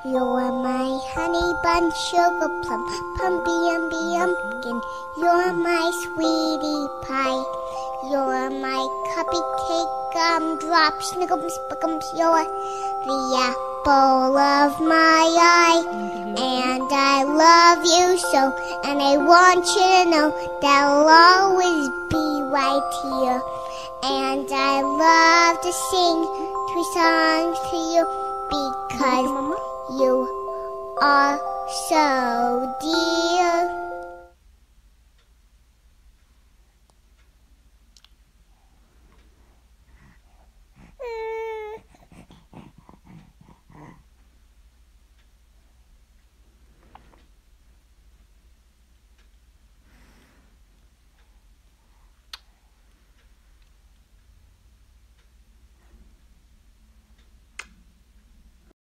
You're my honey bun, sugar plum, pumpy umby umpkin. You're my sweetie pie. You're my cupcake, gumdrop, snickums, spickums. You're the apple of my eye. And I love you so, and I want you to know that I'll always be right here. And I love to sing 3 songs to you because you are so dear.